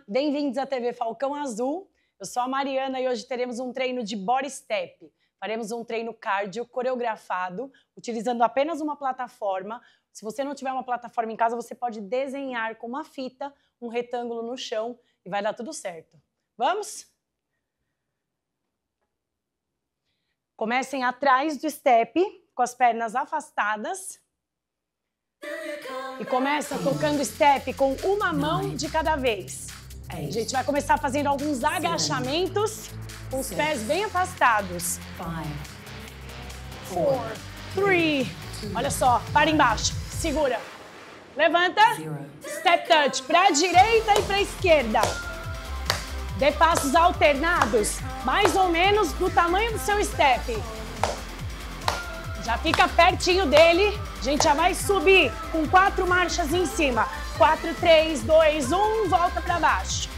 Bem-vindos à TV Falcão Azul. Eu sou a Mariana e hoje teremos um treino de body step. Faremos um treino cardio coreografado, utilizando apenas uma plataforma. Se você não tiver uma plataforma em casa, você pode desenhar com uma fita um retângulo no chão e vai dar tudo certo. Vamos? Comecem atrás do step, com as pernas afastadas. E começa tocando step com uma mão de cada vez. A gente vai começar fazendo alguns agachamentos com os pés bem afastados. 4, 3, olha só, para embaixo, segura. Levanta, step touch para a direita e para a esquerda. Dê passos alternados, mais ou menos do tamanho do seu step. Já fica pertinho dele, a gente já vai subir com 4 marchas em cima. 4, 3, 2, 1, volta para baixo.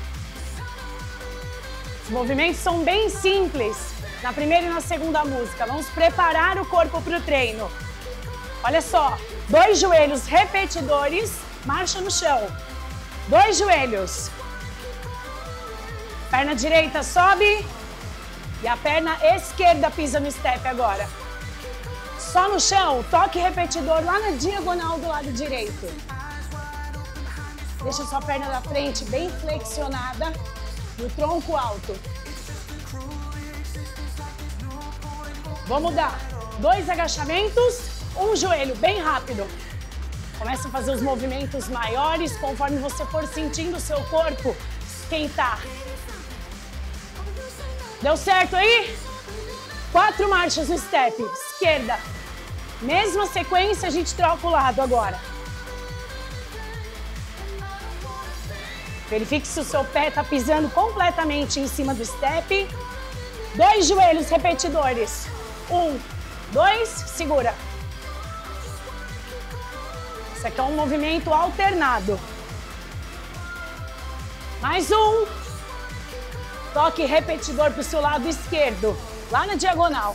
Os movimentos são bem simples, na primeira e na segunda música. Vamos preparar o corpo para o treino. Olha só, 2 joelhos repetidores, marcha no chão. 2 joelhos. Perna direita sobe e a perna esquerda pisa no step agora. Só no chão, toque repetidor lá na diagonal do lado direito. Deixa sua perna da frente bem flexionada e o tronco alto. Vamos dar 2 agachamentos, 1 joelho, bem rápido. Começa a fazer os movimentos maiores conforme você for sentindo o seu corpo esquentar. Deu certo aí? 4 marchas no step, esquerda. Mesma sequência, a gente troca o lado agora. Verifique se o seu pé está pisando completamente em cima do step. 2 joelhos repetidores. 1, 2, segura. Isso aqui é um movimento alternado. Mais um. Toque repetidor para o seu lado esquerdo, lá na diagonal.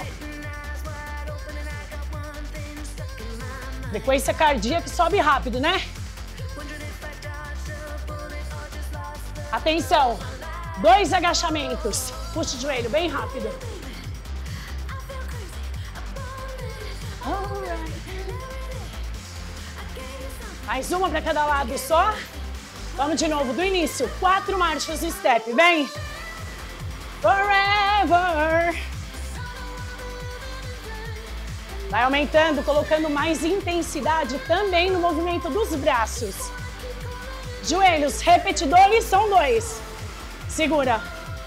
Frequência cardíaca sobe rápido, né? Atenção, 2 agachamentos. Puxa o joelho bem rápido. Mais uma para cada lado só. Vamos de novo, do início. 4 marchas no step, vem. Forever. Vai aumentando, colocando mais intensidade também no movimento dos braços. Joelhos repetidores são 2. Segura.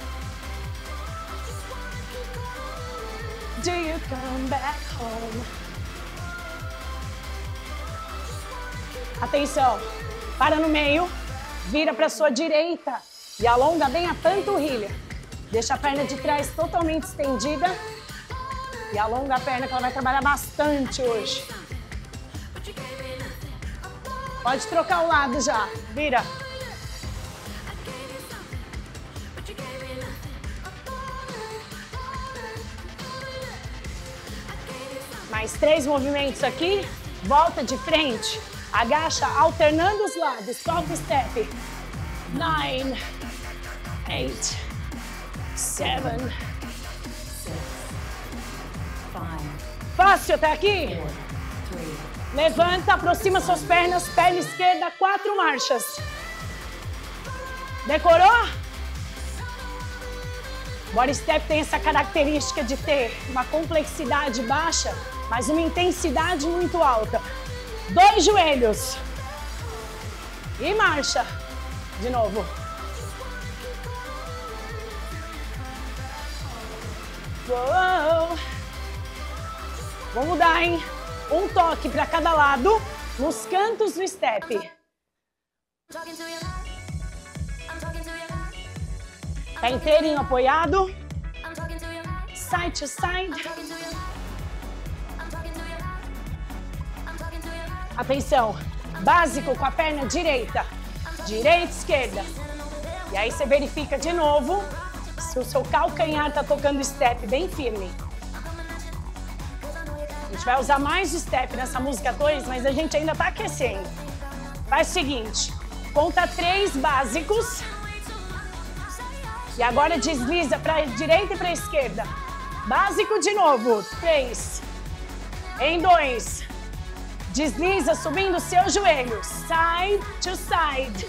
Do you come back home? Atenção. Para no meio, vira para sua direita e alonga bem a panturrilha. Deixa a perna de trás totalmente estendida e alonga a perna que ela vai trabalhar bastante hoje. Pode trocar o lado já, vira. Mais 3 movimentos aqui, volta de frente, agacha alternando os lados, solta o step. 9, 8, 7, 6, 5. Fácil até aqui? 4, 3. Levanta, aproxima suas pernas, perna esquerda, 4 marchas. Decorou? Body step tem essa característica de ter uma complexidade baixa, mas uma intensidade muito alta. 2 joelhos. E marcha. De novo. Uou. Vou mudar, hein? Um toque para cada lado, nos cantos do step. Tá inteirinho apoiado. Side to side. Atenção, básico com a perna direita. Direita, esquerda. E aí você verifica de novo se o seu calcanhar tá tocando o step bem firme. A gente vai usar mais o step nessa música 2, mas a gente ainda tá aquecendo. Faz o seguinte, conta 3 básicos E agora desliza para a direita e para a esquerda. Básico de novo. 3. Em 2. Desliza subindo o seu joelho. Side to side.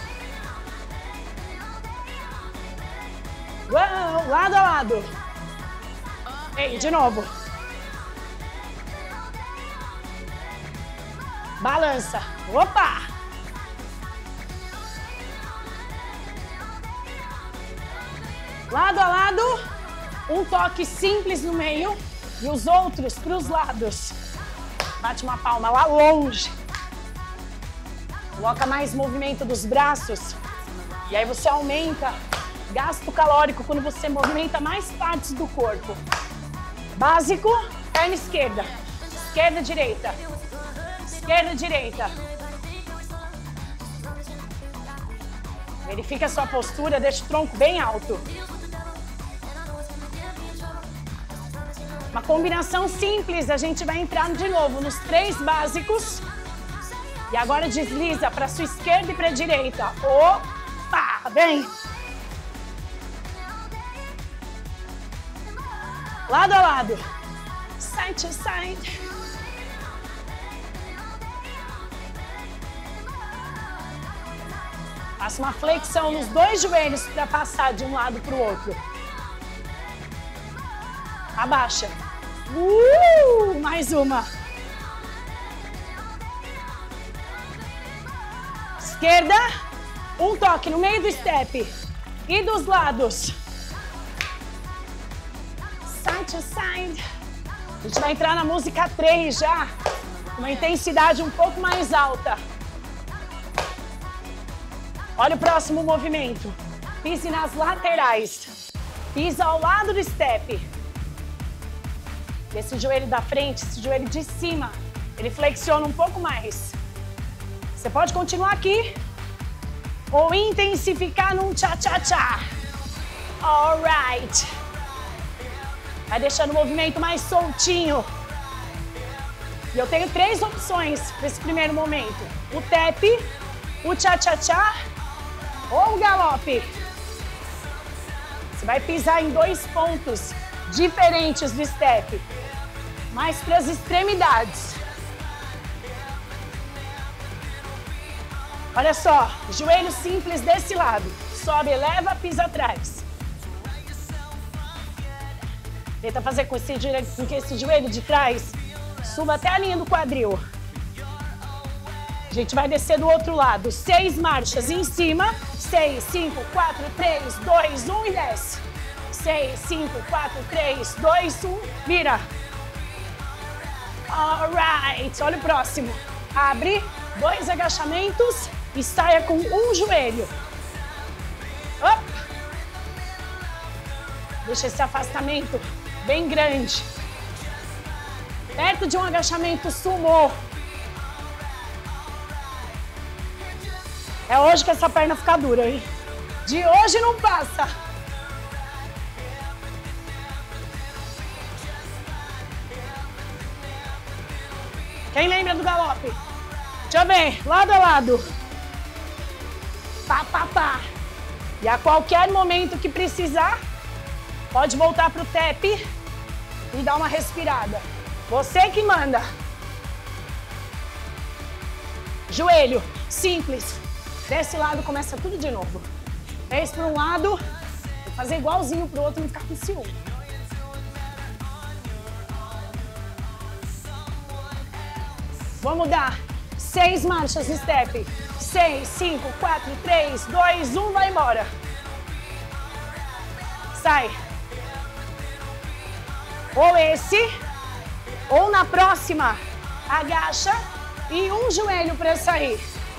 Uau, lado a lado. Ei, de novo. Balança. Opa! Lado a lado, um toque simples no meio e os outros para os lados. Bate uma palma lá longe. Coloca mais movimento dos braços. E aí você aumenta gasto calórico quando você movimenta mais partes do corpo. Básico, perna esquerda. Esquerda, direita. Esquerda, direita. Verifica a sua postura, deixa o tronco bem alto. Uma combinação simples, a gente vai entrar de novo nos 3 básicos. E agora desliza para sua esquerda e para a direita. Opa, vem. Lado a lado. Side to side. Faça uma flexão nos 2 joelhos para passar de um lado para o outro. Abaixa. Mais uma. Esquerda. Um toque no meio do step. E dos lados. Side to side. A gente vai entrar na música 3 já. Uma intensidade um pouco mais alta. Olha o próximo movimento. Pise nas laterais. Pisa ao lado do step. Esse joelho da frente, esse joelho de cima, ele flexiona um pouco mais. Você pode continuar aqui ou intensificar num tcha-tcha-tcha. Alright. Vai deixando o movimento mais soltinho. E eu tenho 3 opções para esse primeiro momento. O tap, o tcha-tcha-tcha ou o galope. Você vai pisar em 2 pontos diferentes do step. Mais para as extremidades. Olha só, joelho simples desse lado. Sobe, eleva, pisa atrás. Tenta fazer com que esse joelho de trás suba até a linha do quadril. A gente vai descer do outro lado. 6 marchas em cima. 6, 5, 4, 3, 2, 1 e desce. 6, 5, 4, 3, 2, 1, vira. Alright, olha o próximo. Abre, 2 agachamentos e saia com um joelho. Op. Deixa esse afastamento bem grande. Perto de um agachamento sumô. É hoje que essa perna fica dura, hein? De hoje não passa. Quem lembra do galope? Deixa eu ver, lado a lado. Pá, pá, pá. E a qualquer momento que precisar, pode voltar pro tap e dar uma respirada. Você que manda. Joelho, simples. Desse lado começa tudo de novo. 10 para um lado, vou fazer igualzinho pro outro, não ficar com ciúme. Vamos dar 6 marchas no step. 6, 5, 4, 3, 2, 1, vai embora. Sai. Ou esse, ou na próxima, agacha e um joelho para sair.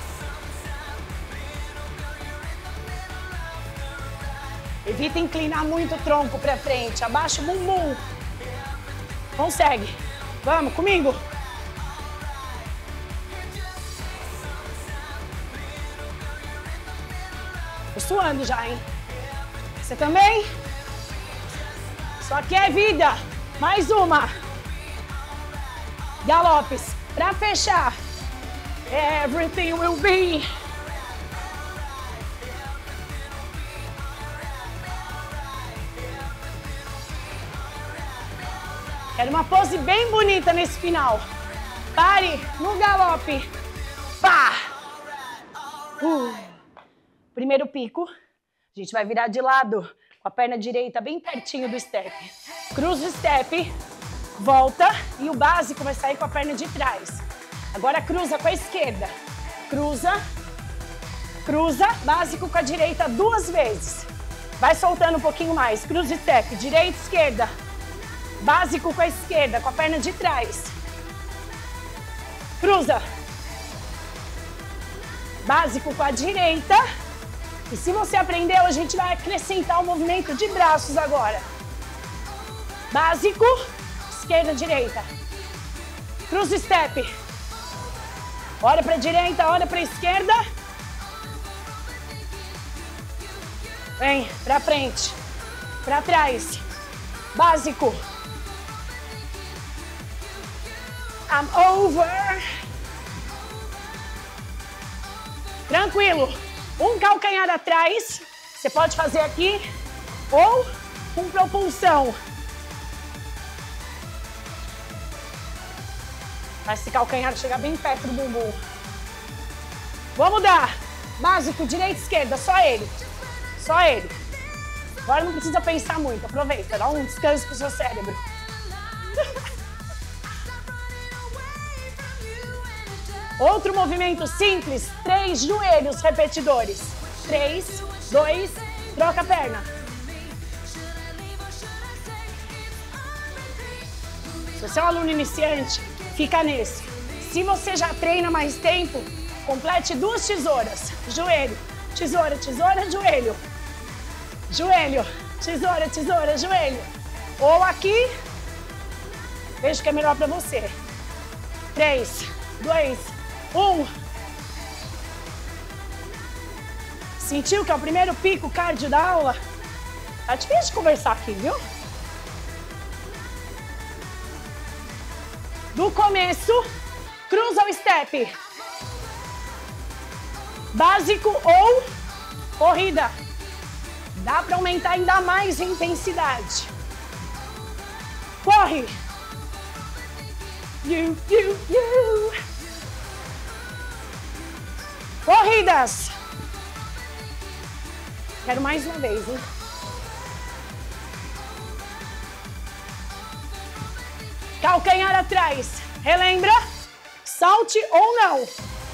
Evita inclinar muito o tronco para frente. Abaixa o bumbum. Consegue. Vamos comigo? Tô suando já, hein? Você também? Só que é vida. Mais uma. Galopes. Pra fechar. Everything will be. Quero uma pose bem bonita nesse final. Pare no galope. Pá! Primeiro pico. A gente vai virar de lado com a perna direita bem pertinho do step. Cruza o step, volta e o básico vai sair com a perna de trás. Agora cruza com a esquerda. Cruza, cruza, básico com a direita 2 vezes. Vai soltando um pouquinho mais. Cruza o step, direita, esquerda. Básico com a esquerda, com a perna de trás. Cruza. Básico com a direita. E se você aprendeu, a gente vai acrescentar o movimento de braços agora. Básico, esquerda, direita. Cruza o step. Olha para a direita, olha para a esquerda. Vem para frente, para trás. Básico. I'm over. Tranquilo. Um calcanhar atrás. Você pode fazer aqui ou com propulsão. Vai esse calcanhar chegar bem perto do bumbum. Vamos dar. Básico, direita, esquerda, só ele. Só ele. Agora não precisa pensar muito. Aproveita, dá um descanso pro seu cérebro. Outro movimento simples, 3 joelhos repetidores. 3, 2, troca a perna. Se você é um aluno iniciante, fica nesse. Se você já treina mais tempo, complete 2 tesouras. Joelho, tesoura, tesoura, joelho. Joelho, tesoura, tesoura, joelho. Ou aqui, veja o que é melhor para você. 3, 2, 1. Sentiu que é o primeiro pico cardio da aula? Tá difícil de conversar aqui, viu? Do começo, cruza o step. Básico ou corrida. Dá para aumentar ainda mais a intensidade. Corre. Corridas. Quero mais uma vez, hein? Calcanhar atrás. Relembra? Salte ou não.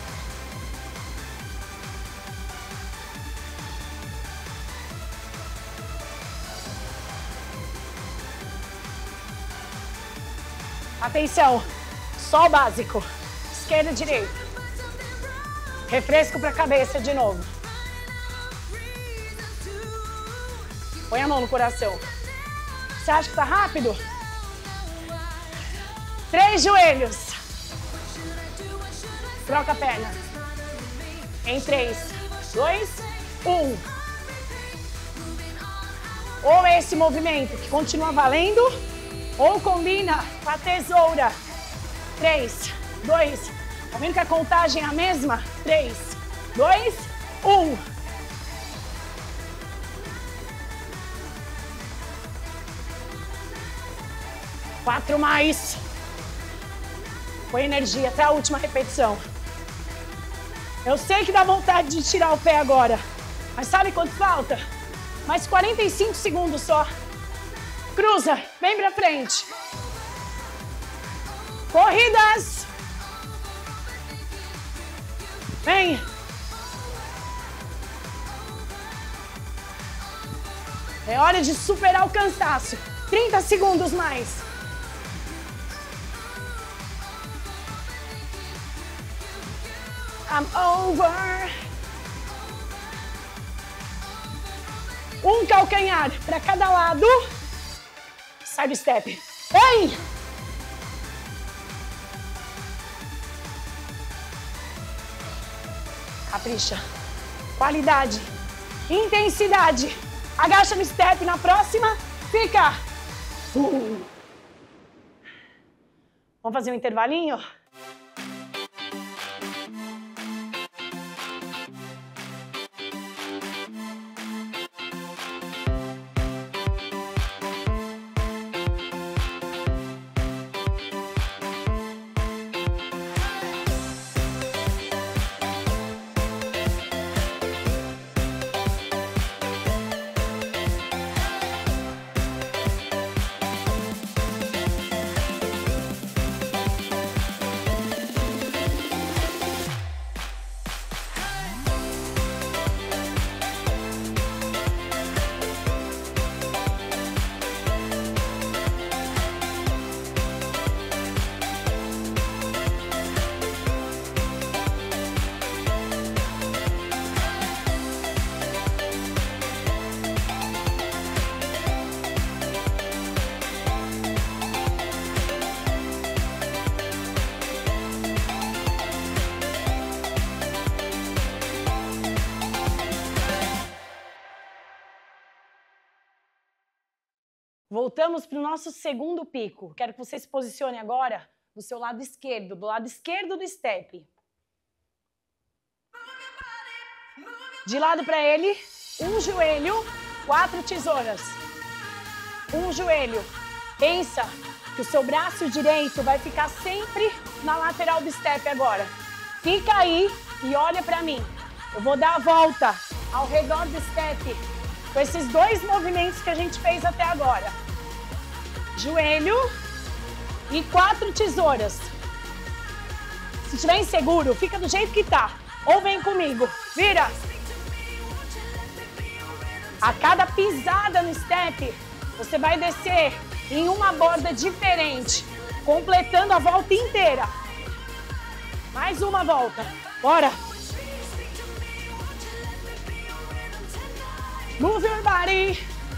Atenção. Só o básico. Esquerda, direita. Refresco para a cabeça de novo. Põe a mão no coração. Você acha que tá rápido? 3 joelhos. Troca a perna. Em 3, 2, 1. Ou esse movimento que continua valendo, ou combina com a tesoura. 3, 2. Tá vendo que a contagem é a mesma? 3, 2, 1. Quatro mais. Põe energia até a última repetição. Eu sei que dá vontade de tirar o pé agora, mas sabe quanto falta? Mais 45 segundos só. Cruza, vem pra frente. Corridas. Vem. É hora de superar o cansaço. 30 segundos mais. I'm over. Um calcanhar para cada lado. Sai do step. Vem! Capricha. Qualidade. Intensidade. Agacha no step. Na próxima, fica. Vamos fazer um intervalinho? Voltamos para o nosso segundo pico. Quero que você se posicione agora do seu lado esquerdo, do lado esquerdo do step. De lado para ele, um joelho, 4 tesouras. Um joelho. Pensa que o seu braço direito vai ficar sempre na lateral do step agora. Fica aí e olha para mim. Eu vou dar a volta ao redor do step com esses 2 movimentos que a gente fez até agora. Joelho e 4 tesouras. Se estiver inseguro, fica do jeito que tá. Ou vem comigo. Vira. A cada pisada no step, você vai descer em uma borda diferente, completando a volta inteira. Mais uma volta. Bora. Move your body.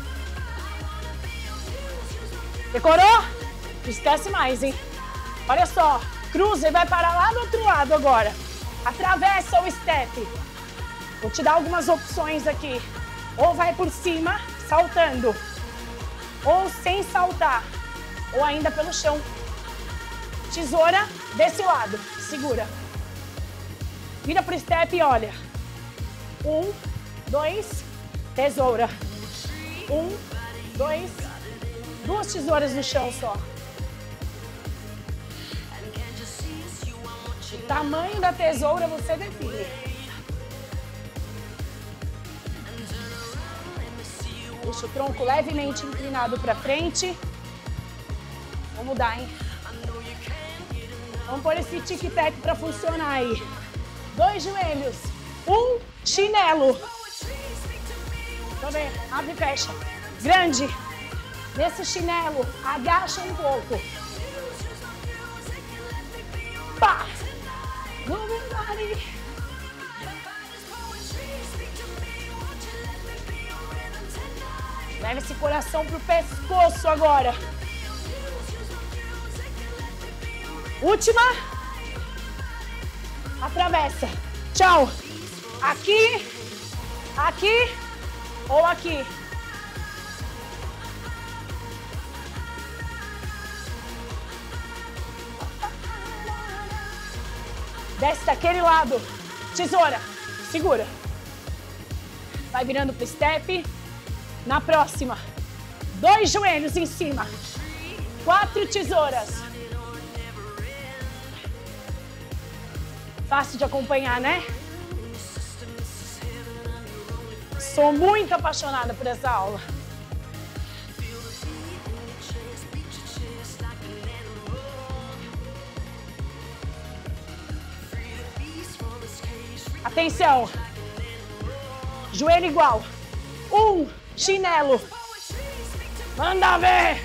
Decorou? Não esquece mais, hein? Olha só. Cruza e vai parar lá do outro lado agora. Atravessa o step. Vou te dar algumas opções aqui. Ou vai por cima, saltando. Ou sem saltar. Ou ainda pelo chão. Tesoura desse lado. Segura. Vira pro step e olha. 1, 2, tesoura. 1, 2, 2 tesouras no chão só. O tamanho da tesoura você define. Deixa o tronco levemente inclinado para frente. Vou mudar, hein? Vamos pôr esse tic-tac para funcionar aí. 2 joelhos. 1 chinelo. Tô vendo? Abre e fecha. Grande. Nesse chinelo, agacha um pouco. Pá! Leva esse coração pro pescoço agora. Última. Atravessa. Tchau. Aqui, aqui ou aqui. Desce daquele lado. Tesoura. Segura. Vai virando pro step. Na próxima. 2 joelhos em cima. 4 tesouras. Fácil de acompanhar, né? Sou muito apaixonada por essa aula. Atenção. Joelho igual. 1, chinelo. Manda ver.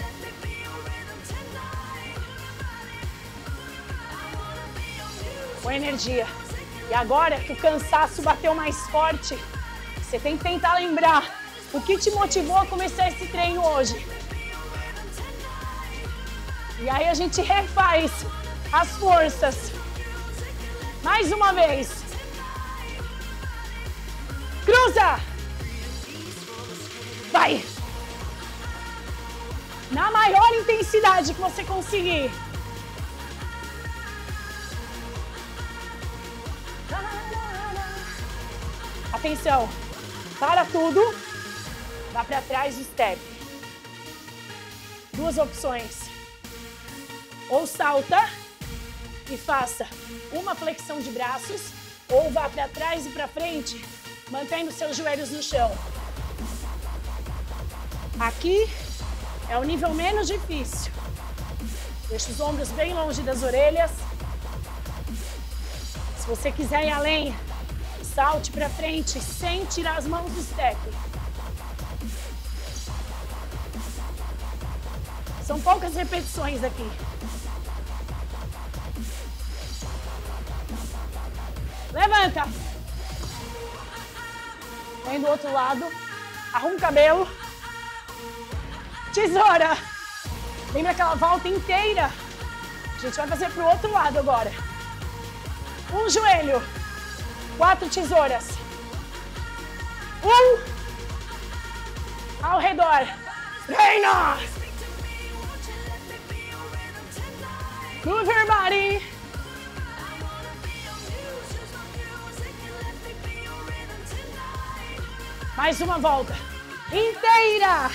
Com energia. E agora que o cansaço bateu mais forte, você tem que tentar lembrar o que te motivou a começar esse treino hoje. E aí a gente refaz as forças. Mais uma vez. Cruza! Vai! Na maior intensidade que você conseguir. Atenção! Para tudo. Vá para trás do step. 2 opções. Ou salta e faça uma flexão de braços, ou vá para trás e para frente, mantendo seus joelhos no chão. Aqui é o nível menos difícil. Deixa os ombros bem longe das orelhas. Se você quiser ir além, salte para frente sem tirar as mãos do step. São poucas repetições aqui. Levanta. Vem do outro lado. Arruma o cabelo. Tesoura. Lembra aquela volta inteira? A gente vai fazer pro outro lado agora. 1 joelho. 4 tesouras. 1. Ao redor. Treina! Move your body. Mais uma volta inteira.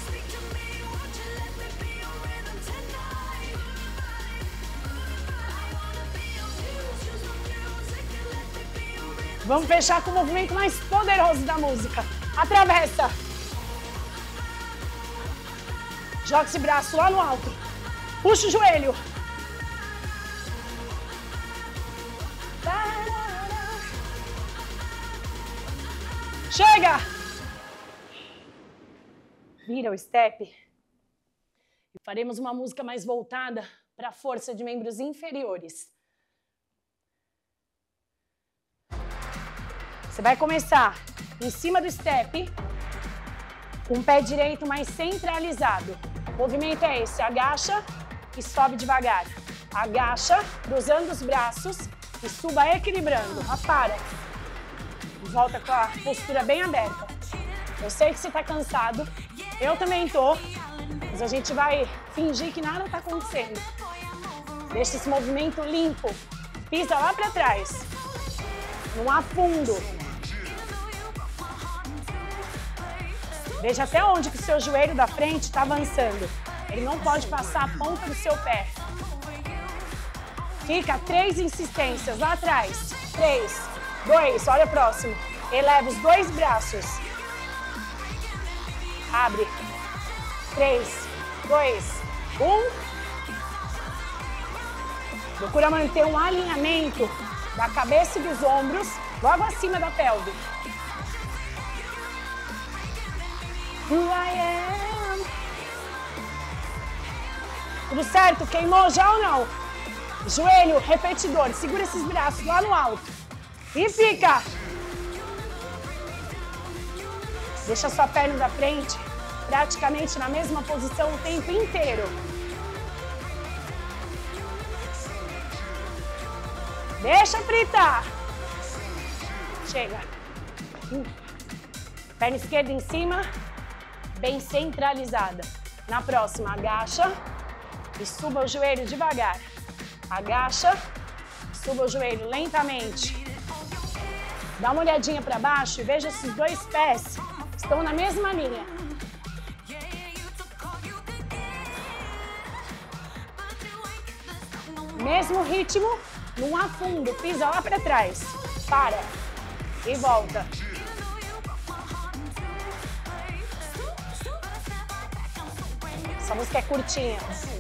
Vamos fechar com o movimento mais poderoso da música. Atravessa. Joga esse braço lá no alto. Puxa o joelho. Chega. Vira o step. E faremos uma música mais voltada para a força de membros inferiores. Você vai começar em cima do step, com o pé direito mais centralizado. O movimento é esse, agacha e sobe devagar. Agacha, cruzando os braços e suba equilibrando. Para. Volta com a postura bem aberta. Eu sei que você está cansado, eu também tô, mas a gente vai fingir que nada está acontecendo. Deixa esse movimento limpo. Pisa lá para trás. Não afundo. Veja até onde que o seu joelho da frente está avançando. Ele não pode passar a ponta do seu pé. Fica 3 insistências lá atrás. 3, 2, olha o próximo. Eleva os 2 braços. Abre. 3, 2, 1. Procura manter um alinhamento da cabeça e dos ombros logo acima da pelve. Who I am. Tudo certo? Queimou já ou não? Joelho, repetidor. Segura esses braços lá no alto. E fica. Deixa a sua perna da frente praticamente na mesma posição o tempo inteiro. Deixa fritar. Chega. Perna esquerda em cima, bem centralizada. Na próxima, agacha e suba o joelho devagar. Agacha, suba o joelho lentamente. Dá uma olhadinha para baixo e veja esses 2 pés estão na mesma linha. Mesmo ritmo, não afundo, pisa lá para trás. Para e volta. Essa música é curtinha.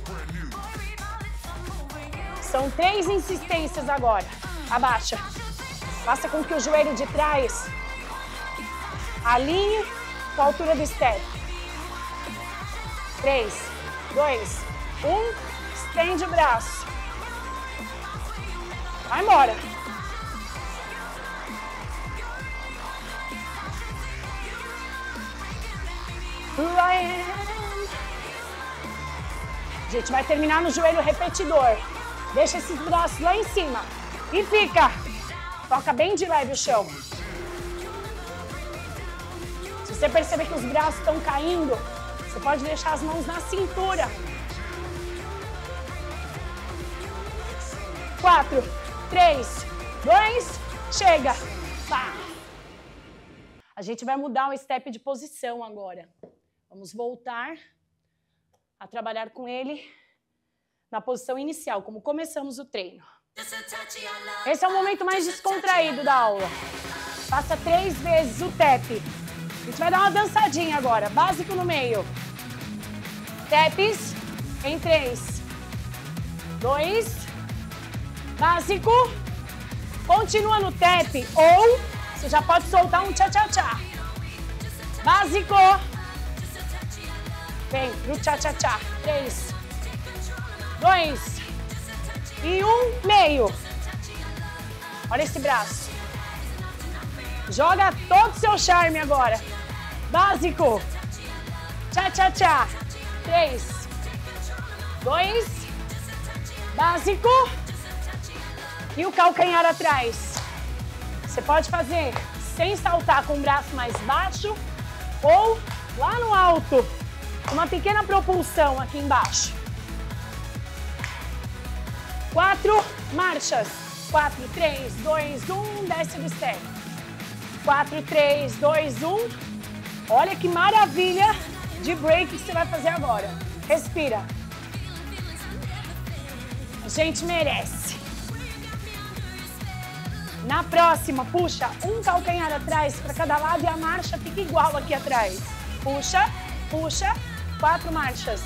São 3 insistências agora. Abaixa. Faça com que o joelho de trás alinhe com a altura do step. 3, 2, 1. Estende o braço. Vai embora. A gente vai terminar no joelho repetidor. Deixa esses braços lá em cima. E fica. Toca bem de leve o chão. Se você perceber que os braços estão caindo, você pode deixar as mãos na cintura. 4, 3, 2, chega. Pá. A gente vai mudar o step de posição agora. Vamos voltar a trabalhar com ele na posição inicial, como começamos o treino. Esse é o momento mais descontraído da aula. Faça 3 vezes o tap. A gente vai dar uma dançadinha agora. Básico no meio. Taps em 3, 2, básico. Continua no tap ou você já pode soltar um tchá-tchá-tchá. Básico. Vem pro tchá-tchá-tchá. 3, 2 e 1, meio. Olha esse braço. Joga todo o seu charme agora. Básico. Tchá-tchá-tchá. 3, 2, básico. E o calcanhar atrás. Você pode fazer sem saltar com o braço mais baixo ou lá no alto. Uma pequena propulsão aqui embaixo. 4 marchas. 4, 3, 2, 1, desce do step. 4, 3, 2, 1. Olha que maravilha de break que você vai fazer agora. Respira. A gente merece. Na próxima, puxa um calcanhar atrás para cada lado e a marcha fica igual aqui atrás. Puxa, puxa, 4 marchas.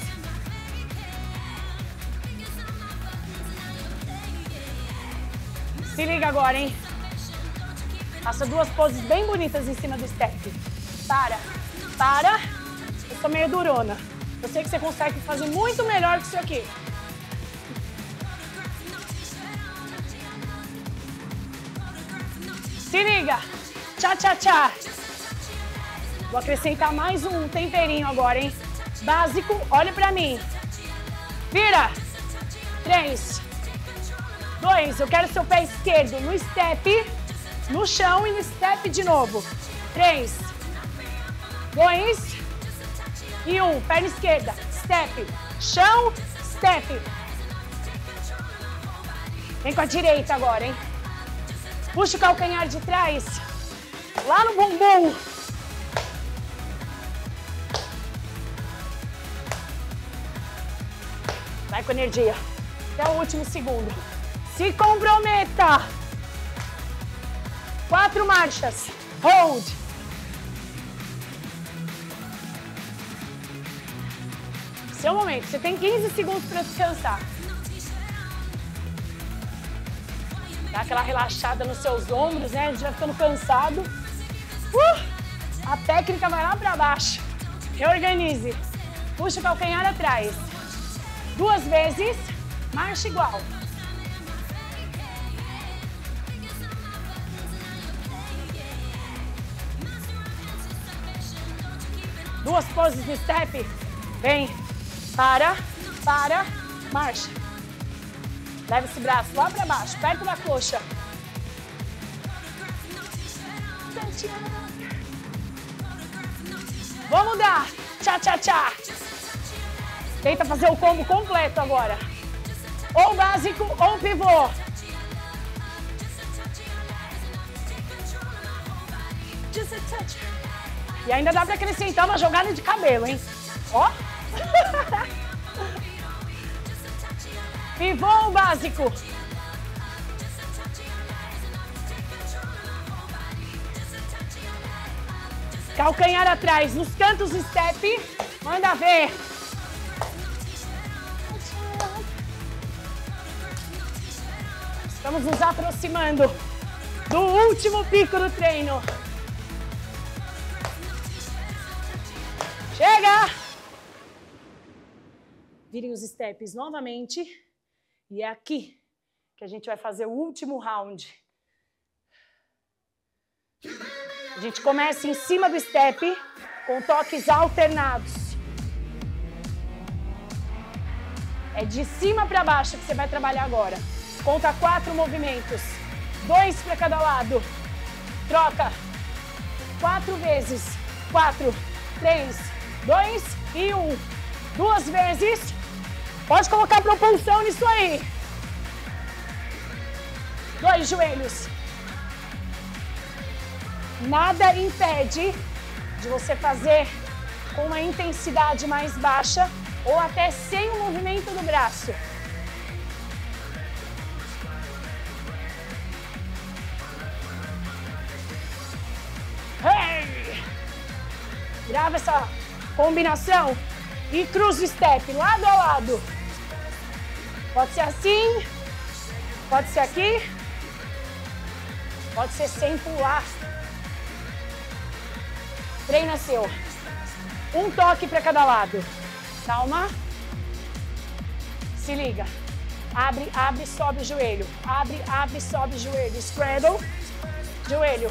Se liga agora, hein? Faça 2 poses bem bonitas em cima do step. Para, para. Eu sou meio durona. Eu sei que você consegue fazer muito melhor que isso aqui. Se liga. Tchá, tchá, tchá. Vou acrescentar mais um temperinho agora, hein? Básico, olha pra mim. Vira. 3, 2, eu quero seu pé esquerdo no step, no chão e no step de novo. 3, 2 e 1. Perna esquerda, step, chão, step. Vem com a direita agora, hein? Puxa o calcanhar de trás, lá no bumbum. Vai com energia, até o último segundo. Se comprometa. 4 marchas, hold. Seu momento, você tem 15 segundos para descansar. Dá aquela relaxada nos seus ombros, né? A gente vai ficando cansado. A técnica vai lá para baixo. Reorganize. Puxa o calcanhar atrás. 2 vezes, marcha igual. Duas poses no step. Vem. Para, marcha. Leva esse braço lá para baixo, perto da coxa. Vamos dar. Tchá, tchá, tchá. Tenta fazer o combo completo agora. Ou básico ou pivô. E ainda dá para acrescentar uma jogada de cabelo, hein? Ó. Pivô ou básico? Calcanhar atrás, nos cantos do step. Manda ver. Estamos nos aproximando do último pico do treino. Chega! Virem os steps novamente. E é aqui que a gente vai fazer o último round. A gente começa em cima do step, com toques alternados. É de cima para baixo que você vai trabalhar agora. Conta 4 movimentos. 2 para cada lado. Troca. 4 vezes. 4, 3, 2 e 1. 2 vezes. Pode colocar propulsão nisso aí. 2 joelhos. Nada impede de você fazer com uma intensidade mais baixa ou até sem o movimento do braço. Hey! Grava essa combinação e cruza o step lado a lado. Pode ser assim, pode ser aqui, pode ser sem pular. Treina seu. Um toque para cada lado. Calma. Se liga. Abre, abre, sobe o joelho. Abre, abre, sobe o joelho. Straddle. Joelho.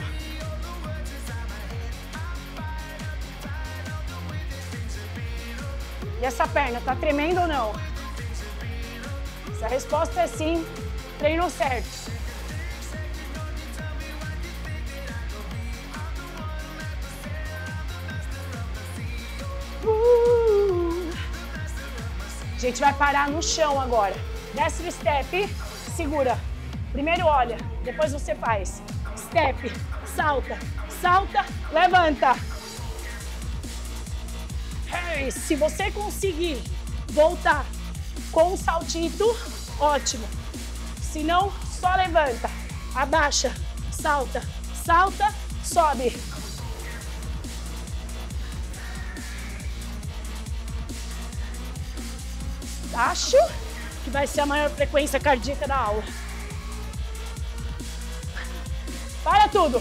E essa perna, tá tremendo ou não? Se a resposta é sim, treinou certo. gente vai parar no chão agora. Desce o step, segura. Primeiro olha, depois você faz. Step, salta, salta, levanta. Hey, se você conseguir voltar com um saltito, ótimo. Se não, só levanta. Abaixa, salta, salta, sobe. Acho que vai ser a maior frequência cardíaca da aula. Para tudo.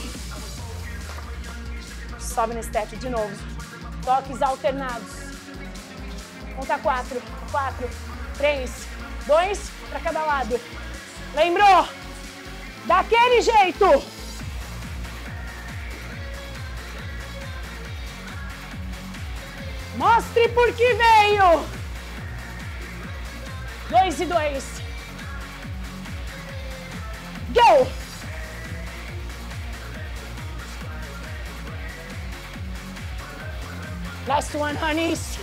Sobe no step de novo. Toques alternados. Conta 4, 4, 3, 2 para cada lado. Lembrou? Daquele jeito. Mostre por que veio. 2 e 2. Go! Last one, honeys.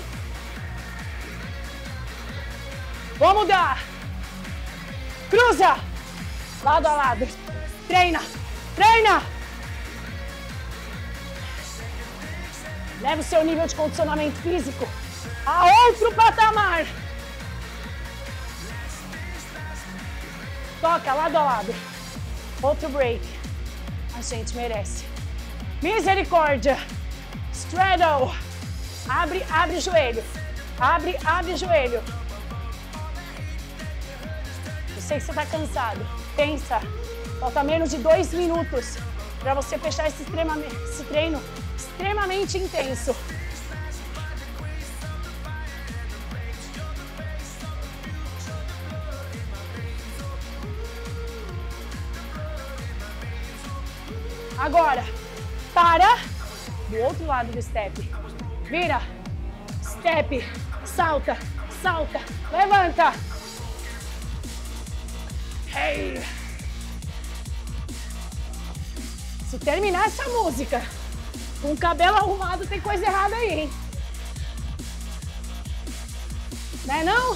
Vamos mudar. Cruza. Lado a lado. Treina. Treina. Leva o seu nível de condicionamento físico a outro patamar. Toca lado a lado. Outro break. A gente merece. Misericórdia. Straddle. Abre, abre o joelho. Abre, abre o joelho. Eu sei que você está cansado. Pensa. Falta menos de 2 minutos para você fechar esse treino extremamente intenso. Agora, para do outro lado do step. Vira, step, salta, salta, levanta. Hey. Se terminar essa música com o cabelo arrumado, tem coisa errada aí, hein? Não é não?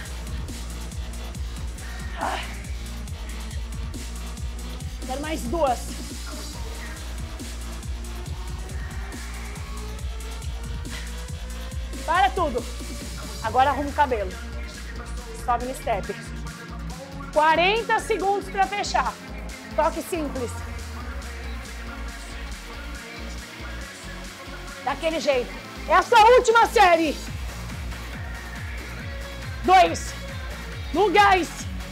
Quero mais 2. Para tudo. Agora arruma o cabelo. Sobe no step. 40 segundos para fechar. Toque simples. Daquele jeito. É a sua última série. 2. No gás.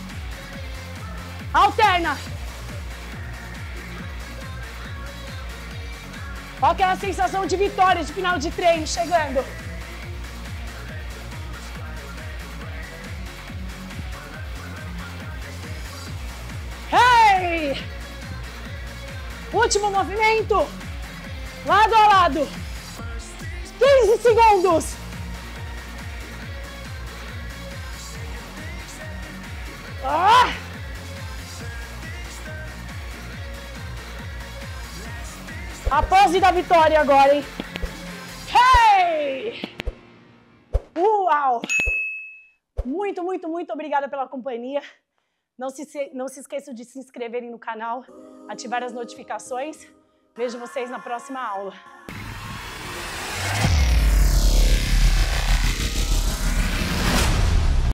Alterna. Olha aquela sensação de vitória de final de treino chegando. Hey! Último movimento. Lado a lado. 15 segundos. Ah! A pose da vitória agora, hein? Hey! Uau! Muito, muito, muito obrigada pela companhia. Não se esqueçam de se inscreverem no canal, ativar as notificações. Vejo vocês na próxima aula.